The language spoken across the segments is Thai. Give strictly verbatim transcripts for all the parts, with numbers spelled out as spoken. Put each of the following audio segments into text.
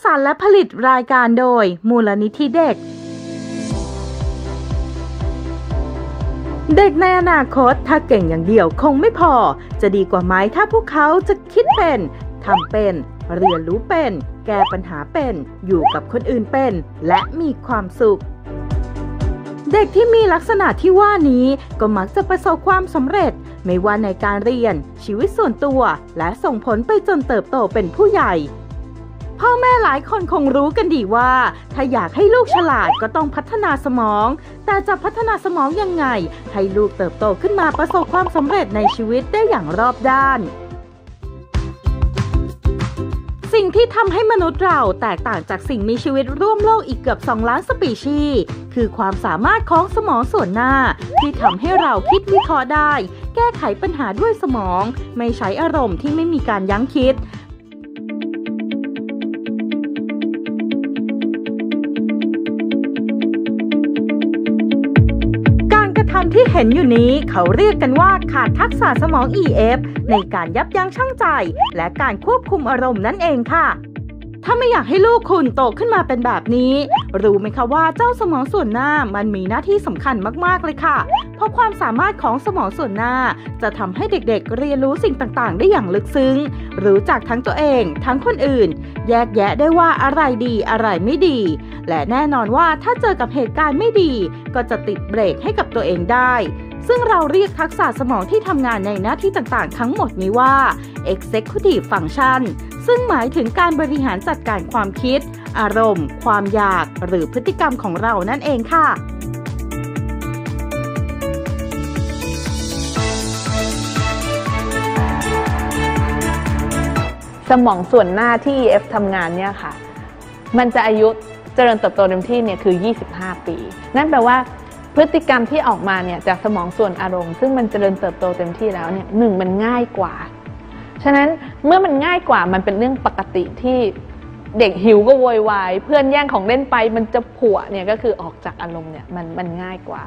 สรรค์และผลิตรายการโดยมูลนิธิเด็กเด็กในอนาคตถ้าเก่งอย่างเดียวคงไม่พอจะดีกว่าไหมถ้าพวกเขาจะคิดเป็นทำเป็นเรียนรู้เป็นแก้ปัญหาเป็นอยู่กับคนอื่นเป็นและมีความสุขเด็กที่มีลักษณะที่ว่านี้ก็มักจะประสบความสำเร็จไม่ว่าในการเรียนชีวิตส่วนตัวและส่งผลไปจนเติบโตเป็นผู้ใหญ่พ่อแม่หลายคนคงรู้กันดีว่าถ้าอยากให้ลูกฉลาดก็ต้องพัฒนาสมองแต่จะพัฒนาสมองยังไงให้ลูกเติบโตขึ้นมาประสบความสำเร็จในชีวิตได้อย่างรอบด้านสิ่งที่ทำให้มนุษย์เราแตกต่างจากสิ่งมีชีวิตร่วมโลกอีกเกือบสองล้านสปีชีส์คือความสามารถของสมองส่วนหน้าที่ทำให้เราคิดวิเคราะห์ได้แก้ไขปัญหาด้วยสมองไม่ใช้อารมณ์ที่ไม่มีการยั้งคิดที่เห็นอยู่นี้เขาเรียกกันว่าขาดทักษะสมอง อี เอฟ ในการยับยั้งชั่งใจและการควบคุมอารมณ์นั่นเองค่ะถ้าไม่อยากให้ลูกคุณโตขึ้นมาเป็นแบบนี้รู้ไหมคะว่าเจ้าสมองส่วนหน้ามันมีหน้าที่สำคัญมากๆเลยค่ะเพราะความสามารถของสมองส่วนหน้าจะทำให้เด็กๆเรียนรู้สิ่งต่างๆได้อย่างลึกซึ้งรู้จักทั้งตัวเองทั้งคนอื่นแยกแยะได้ว่าอะไรดีอะไรไม่ดีและแน่นอนว่าถ้าเจอกับเหตุการณ์ไม่ดีก็จะติดเบรกให้กับตัวเองได้ซึ่งเราเรียกทักษะสมองที่ทำงานในหน้าที่ต่างๆทั้งหมดนี้ว่า Executive Function ซึ่งหมายถึงการบริหารจัดการความคิดอารมณ์ความอยากหรือพฤติกรรมของเรานั่นเองค่ะสมองส่วนหน้าที่ อี เอฟ ทำงานเนี่ยค่ะมันจะอายุเจริญเติบโตเต็มที่เนี่ยคือยี่สิบห้าปีนั่นแปลว่าพฤติกรรมที่ออกมาเนี่ยจากสมองส่วนอารมณ์ซึ่งมันเจริญเติบโตเต็มที่แล้วเนี่ยหนึ่งมันง่ายกว่าฉะนั้นเมื่อมันง่ายกว่ามันเป็นเรื่องปกติที่เด็กหิวก็โวยวายเพื่อนแย่งของเล่นไปมันจะผุเนี่ยก็คือออกจากอารมณ์เนี่ยมันมันง่ายกว่า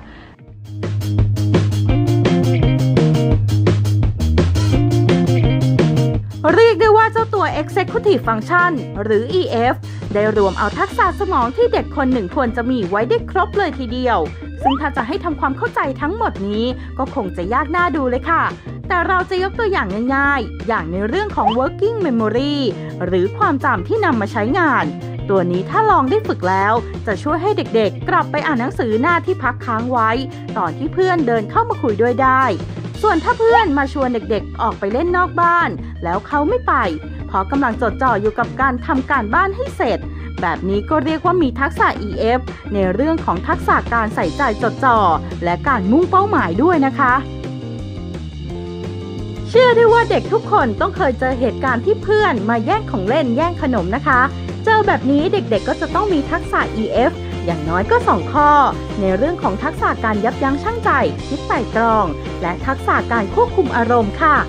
เรียกได้ว่าเจ้าตัว Executive Function หรือ อี เอฟ ได้รวมเอาทักษะสมองที่เด็กคนหนึ่งควรจะมีไว้ได้ครบเลยทีเดียวซึ่งถ้าจะให้ทำความเข้าใจทั้งหมดนี้ก็คงจะยากน่าดูเลยค่ะแต่เราจะยกตัวอย่างง่ายๆอย่างในเรื่องของ working memory หรือความจำที่นำมาใช้งานตัวนี้ถ้าลองได้ฝึกแล้วจะช่วยให้เด็กๆกลับไปอ่านหนังสือหน้าที่พักค้างไว้ตอนที่เพื่อนเดินเข้ามาคุยด้วยได้ส่วนถ้าเพื่อนมาชวนเด็กๆออกไปเล่นนอกบ้านแล้วเขาไม่ไปเพราะกำลังจดจ่ออยู่กับการทำการบ้านให้เสร็จแบบนี้ก็เรียกว่ามีทักษะ อี เอฟ ในเรื่องของทักษะการใส่ใจจดจ่อและการมุ่งเป้าหมายด้วยนะคะเชื่อได้ว่าเด็กทุกคนต้องเคยเจอเหตุการณ์ที่เพื่อนมาแย่งของเล่นแย่งขนมนะคะเจอแบบนี้เด็กๆก็จะต้องมีทักษะ อี เอฟ อย่างน้อยก็สองข้อในเรื่องของทักษะการยับยั้งชั่งใจคิดไตร่ตรองและทักษะการควบคุมอารมณ์ค่ะ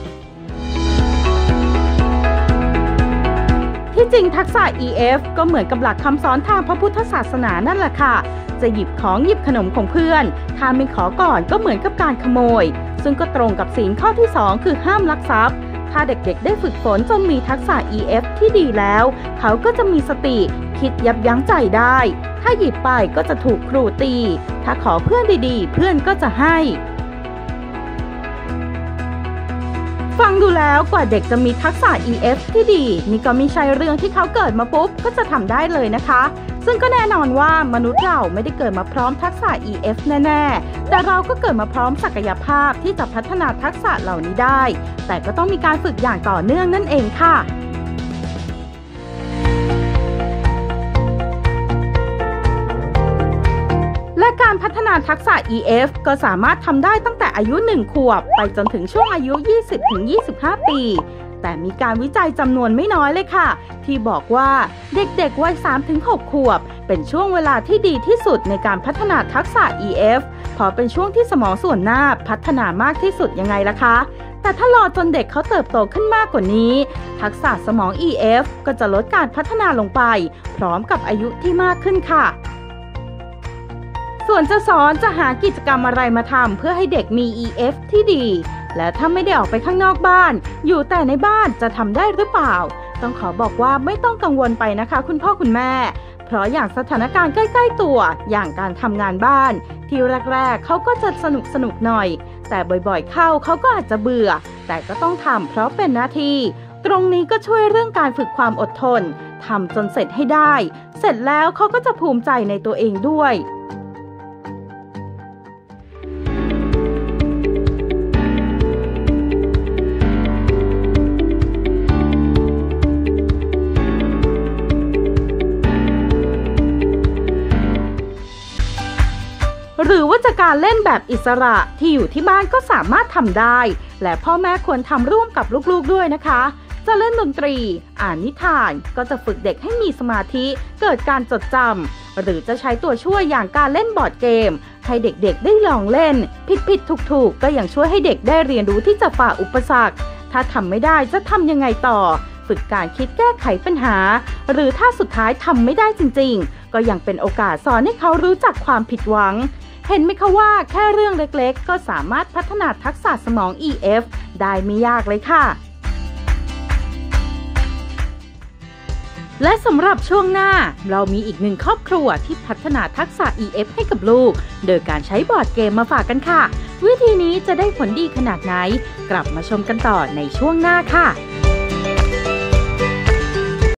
ที่จริงทักษะ อี เอฟ ก็เหมือนกับหลักคำสอนทางพระพุทธศาสนานั่นแหละค่ะจะหยิบของหยิบขนมของเพื่อนถ้าไม่ขอก่อนก็เหมือนกับการขโมยซึ่งก็ตรงกับศีลข้อที่สองคือห้ามลักทรัพย์ถ้าเด็กๆได้ฝึกฝนจนมีทักษะ อี เอฟ ที่ดีแล้วเขาก็จะมีสติคิดยับยั้งใจได้ถ้าหยิบไปก็จะถูกครูตีถ้าขอเพื่อนดีๆเพื่อนก็จะให้ฟังดูแล้วกว่าเด็กจะมีทักษะ อี เอฟ ที่ดีนี่ก็ไม่ใช่เรื่องที่เขาเกิดมาปุ๊บก็จะทำได้เลยนะคะซึ่งก็แน่นอนว่ามนุษย์เราไม่ได้เกิดมาพร้อมทักษะ อี เอฟ แน่ๆแต่เราก็เกิดมาพร้อมศักยภาพที่จะพัฒนาทักษะเหล่านี้ได้แต่ก็ต้องมีการฝึกอย่างต่อเนื่องนั่นเองค่ะและการพัฒนาทักษะ อี เอฟ ก็สามารถทำได้ตั้งแต่อายุหนึ่งขวบไปจนถึงช่วงอายุ ยี่สิบถึงยี่สิบห้า ปีแต่มีการวิจัยจำนวนไม่น้อยเลยค่ะที่บอกว่าเด็กๆวัย สามถึงหก ขวบเป็นช่วงเวลาที่ดีที่สุดในการพัฒนาทักษะ อี เอฟ เพราะเป็นช่วงที่สมองส่วนหน้าพัฒนามากที่สุดยังไงล่ะคะแต่ถ้ารอจนเด็กเขาเติบโตขึ้นมากกว่านี้ทักษะสมอง อี เอฟ ก็จะลดการพัฒนาลงไปพร้อมกับอายุที่มากขึ้นค่ะส่วนจะสอนจะหากิจกรรมอะไรมาทำเพื่อให้เด็กมี อี เอฟ ที่ดีและถ้าไม่ได้ออกไปข้างนอกบ้านอยู่แต่ในบ้านจะทำได้หรือเปล่าต้องขอบอกว่าไม่ต้องกังวลไปนะคะคุณพ่อคุณแม่เพราะอย่างสถานการณ์ใกล้ๆตัวอย่างการทำงานบ้านที่แรกๆเขาก็จะสนุกสนุกหน่อยแต่บ่อยๆเข้าเขาก็อาจจะเบื่อแต่ก็ต้องทำเพราะเป็นหน้าที่ตรงนี้ก็ช่วยเรื่องการฝึกความอดทนทำจนเสร็จให้ได้เสร็จแล้วเขาก็จะภูมิใจในตัวเองด้วยหรือว่าจะการเล่นแบบอิสระที่อยู่ที่บ้านก็สามารถทำได้และพ่อแม่ควรทำร่วมกับลูกๆด้วยนะคะจะเล่นดนตรีอ่านนิทานก็จะฝึกเด็กให้มีสมาธิเกิดการจดจำหรือจะใช้ตัวช่วยอย่างการเล่นบอร์ดเกมให้เด็กๆได้ลองเล่นผิดๆถูกๆก็ยังช่วยให้เด็กได้เรียนรู้ที่จะฝ่าอุปสรรคถ้าทำไม่ได้จะทำยังไงต่อฝึกการคิดแก้ไขปัญหาหรือถ้าสุดท้ายทำไม่ได้จริงๆก็ยังเป็นโอกาสสอนให้เขารู้จักความผิดหวังเห็นไหมคะว่าแค่เรื่องเล็กๆก็สามารถพัฒนาทักษะสมอง อี เอฟ ได้ไม่ยากเลยค่ะและสำหรับช่วงหน้าเรามีอีกหนึ่งครอบครัวที่พัฒนาทักษะ อี เอฟ ให้กับลูกโดยการใช้บอร์ดเกมมาฝากกันค่ะวิธีนี้จะได้ผลดีขนาดไหนกลับมาชมกันต่อในช่วงหน้าค่ะ